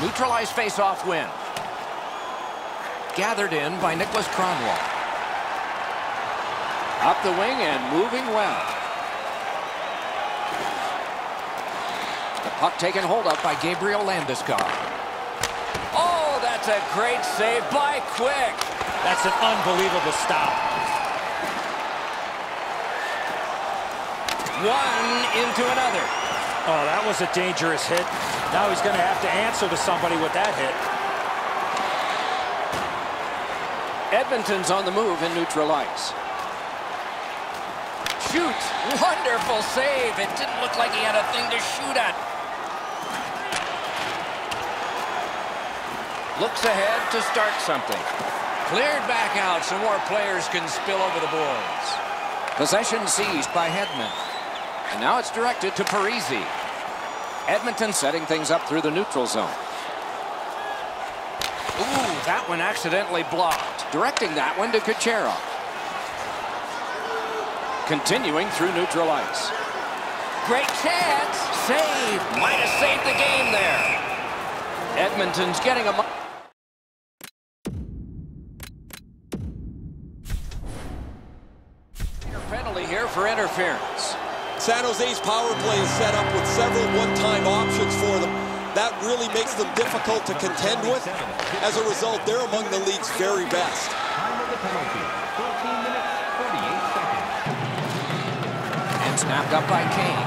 Neutralized face-off win. Gathered in by Nicholas Kronwall. Up the wing and moving well. The puck taken hold of by Gabriel Landeskog. Oh, that's a great save by Quick. That's an unbelievable stop. One into another. Oh, that was a dangerous hit. Now he's going to have to answer to somebody with that hit. Edmonton's on the move in neutral ice. Shoots. Wonderful save. It didn't look like he had a thing to shoot at. Looks ahead to start something. Cleared back out so more players can spill over the boards. Possession seized by Hedman. And now it's directed to Parise. Edmonton setting things up through the neutral zone. Ooh, that one accidentally blocked. Directing that one to Kucherov. Continuing through neutral ice. Great chance. Save. Might have saved the game there. Edmonton's getting a... penalty here for interference. San Jose's power play is set up with several one-time options for them. That really makes them difficult to contend with. As a result, they're among the league's very best. Time of the penalty, 14 minutes, 48 seconds. And snapped up by Kane.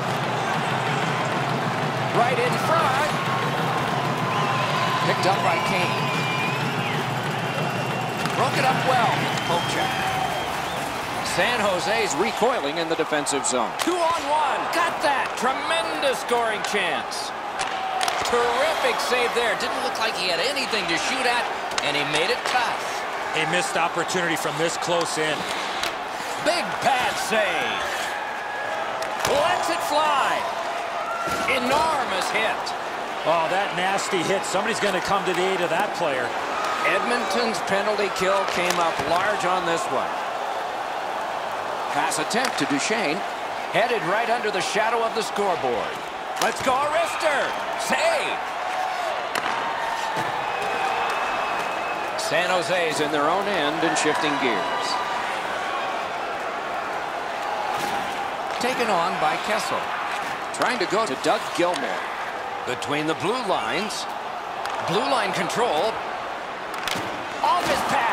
Right in front. Picked up by Kane. Broke it up well. Poke check. San Jose's recoiling in the defensive zone. 2-on-1. Got that. Tremendous scoring chance. Terrific save there. Didn't look like he had anything to shoot at, and he made it tough. A missed opportunity from this close in. Big pad save. Lets it fly. Enormous hit. Oh, that nasty hit. Somebody's going to come to the aid of that player. Edmonton's penalty kill came up large on this one. Pass attempt to Duchesne. Headed right under the shadow of the scoreboard. Let's go, Arister. Save. San Jose's in their own end and shifting gears. Taken on by Kessel. Trying to go to Doug Gilmour. Between the blue lines. Blue line control. Off his pad.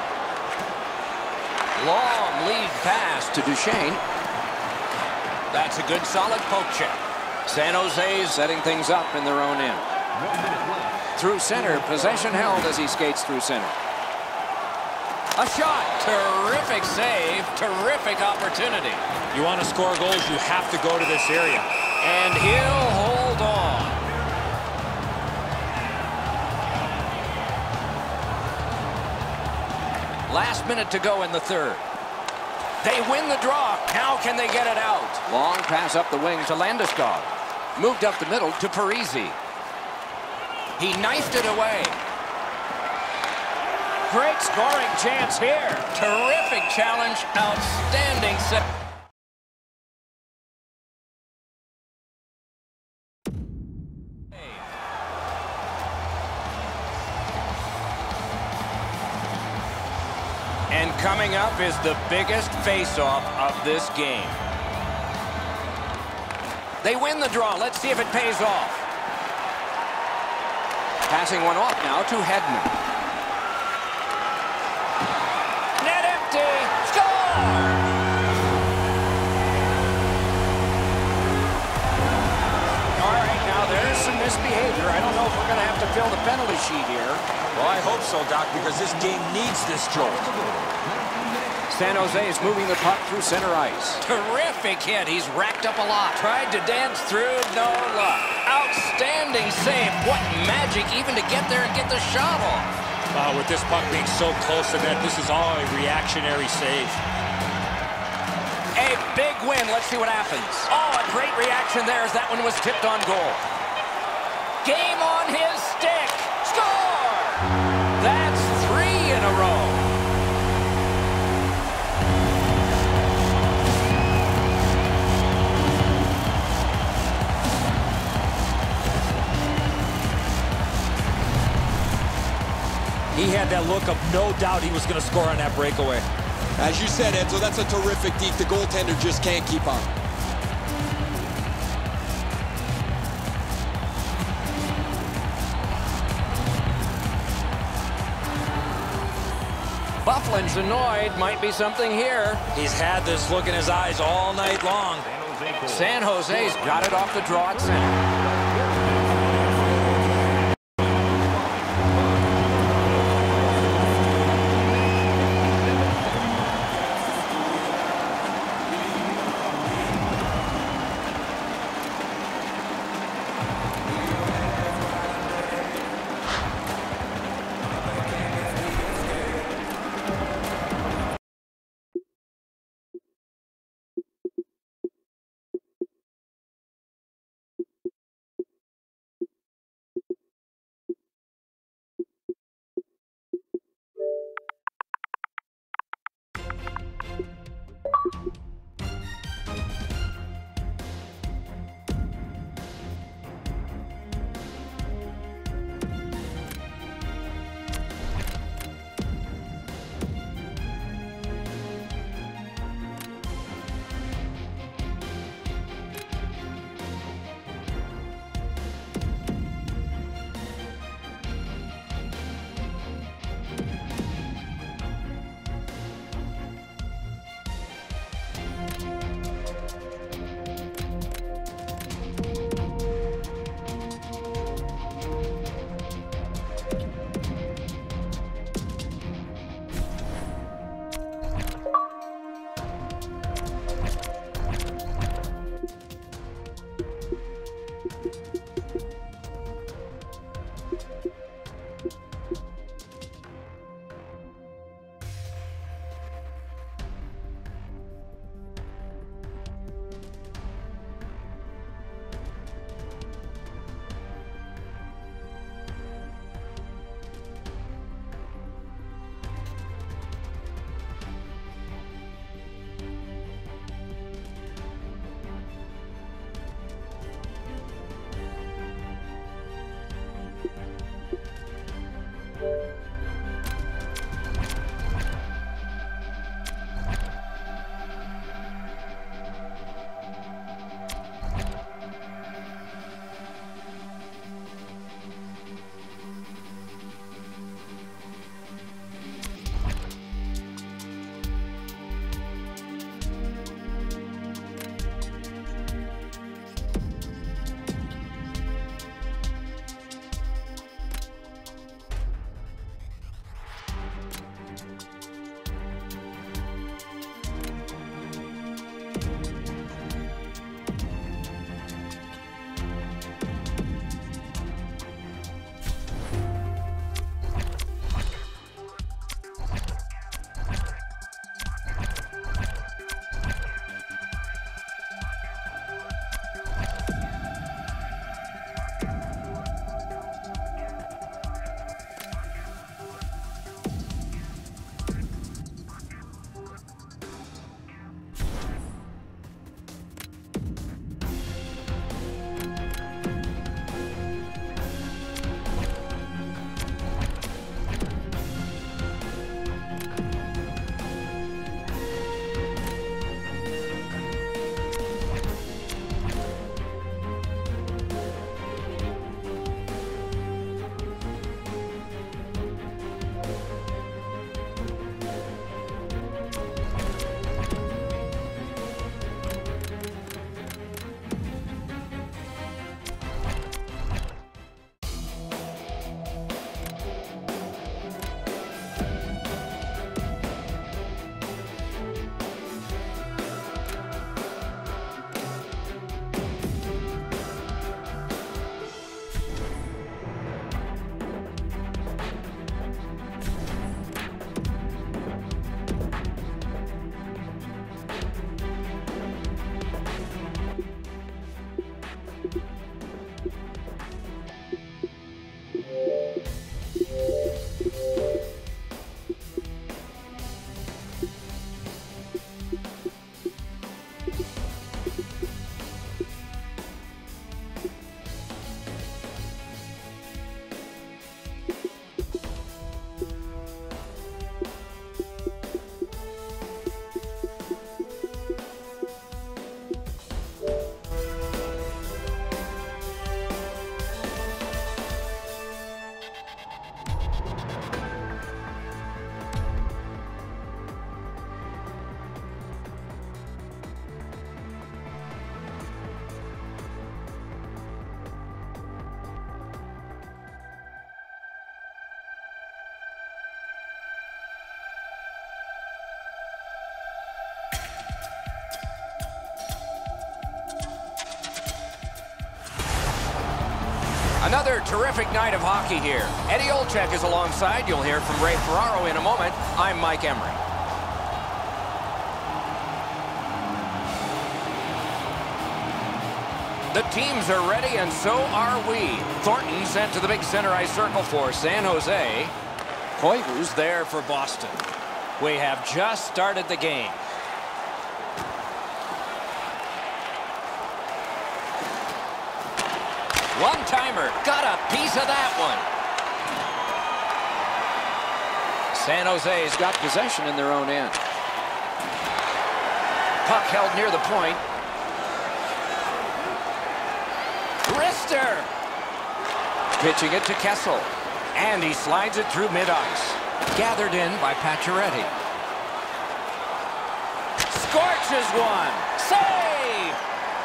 Long lead pass to Duchesne. That's a good solid poke check. San Jose setting things up in their own end. 1 minute left. Through center, possession held as he skates through center. A shot. Terrific save. Terrific opportunity. You want to score goals, you have to go to this area. And he'll hold on. Last minute to go in the third. They win the draw. How can they get it out? Long pass up the wing to Landeskog. Moved up the middle to Parise. He knifed it away. Great scoring chance here. Terrific challenge. Outstanding set. And coming up is the biggest face-off of this game. They win the draw. Let's see if it pays off. Passing one off now to Hedman. Net empty. Score! All right, now there's some misbehavior. I don't know if we're going to have to fill the penalty sheet here. Well, I hope so, Doc, because this game needs this jolt. San Jose is moving the puck through center ice. Terrific hit. He's racked up a lot. Tried to dance through, no luck. Outstanding save. What magic even to get there and get the shot off. With this puck being so close to net, this is all a reactionary save. A big win. Let's see what happens. Oh, a great reaction there as that one was tipped on goal. Game on his stick. Score! That's 3 in a row. He had that look of no doubt he was going to score on that breakaway. As you said, Enzo, that's a terrific deke. The goaltender just can't keep up. Bufflin's annoyed. Might be something here. He's had this look in his eyes all night long. San Jose's got it off the draw at center. Another terrific night of hockey here. Eddie Olczyk is alongside. You'll hear from Ray Ferraro in a moment. I'm Mike Emery. The teams are ready, and so are we. Thornton sent to the big center ice circle for San Jose. Koivu's there for Boston. We have just started the game. One-timer. Got a piece of that one. San Jose's got possession in their own end. Puck held near the point. Rister. Pitching it to Kessel. And he slides it through mid-ice. Gathered in by Pacioretty. Scorches one. Save!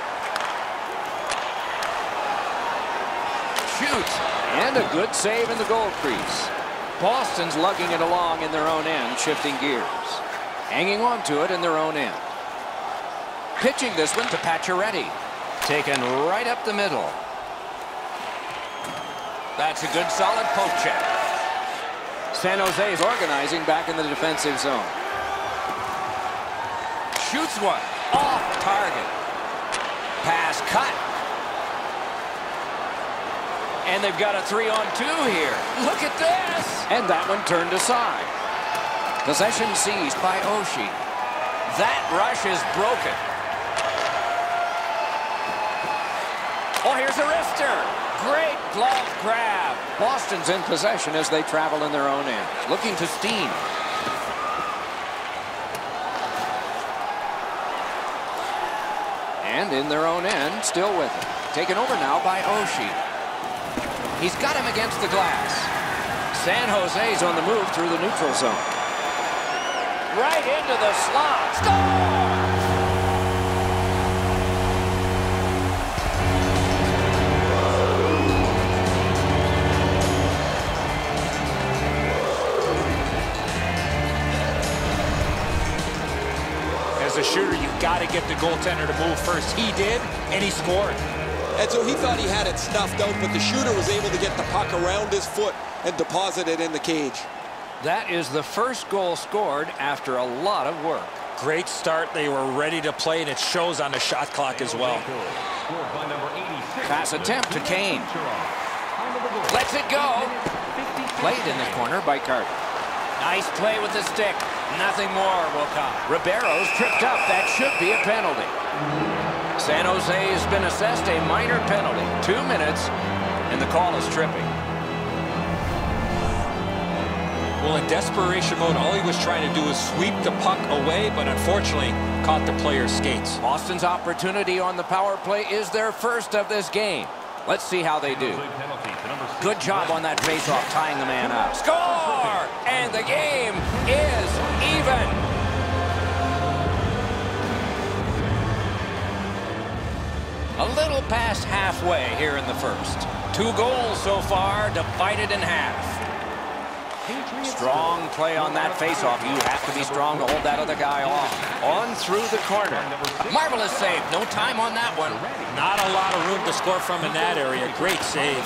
Shoots. And a good save in the goal crease. Boston's lugging it along in their own end, shifting gears. Hanging on to it in their own end. Pitching this one to Pacioretty. Taken right up the middle. That's a good solid poke check. San Jose is organizing back in the defensive zone. Shoots one. Off target. Pass cut. And they've got a 3-on-2 here. Look at this. And that one turned aside. Possession seized by Oshie. That rush is broken. Oh, here's a wrister. Great glove grab. Boston's in possession as they travel in their own end. Looking to Steen. And in their own end, still with it. Taken over now by Oshie. He's got him against the glass. San Jose's on the move through the neutral zone. Right into the slot. Score! As a shooter, you've got to get the goaltender to move first. He did, and he scored. And so he thought he had it snuffed out, but the shooter was able to get the puck around his foot and deposit it in the cage. That is the first goal scored after a lot of work. Great start. They were ready to play, and it shows on the shot clock as well. Pass attempt to Kane. Lets it go. Played in the corner by Carter. Nice play with the stick. Nothing more will come. Ribeiro's tripped up. That should be a penalty. San Jose has been assessed a minor penalty. 2 minutes, and the call is tripping. Well, in desperation mode, all he was trying to do was sweep the puck away, but unfortunately caught the player's skates. Boston's opportunity on the power play is their first of this game. Let's see how they do. Good job on that faceoff, tying the man up. Score! And the game is even. A little past halfway here in the first. 2 goals so far, divided in half. Strong play on that faceoff. You have to be strong to hold that other guy off. On through the corner. Marvelous save. No time on that one. Not a lot of room to score from in that area. Great save.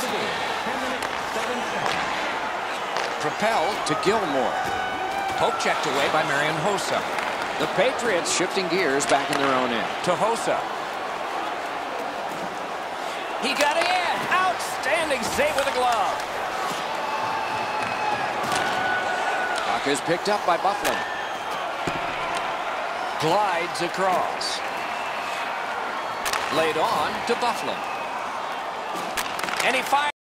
Propelled to Gilmore. Poke checked away by Marian Hossa. The Patriots shifting gears back in their own end. To Hossa. He got it in. Outstanding save with a glove. Puck is picked up by Byfuglien. Glides across. Laid on to Byfuglien. And he fires.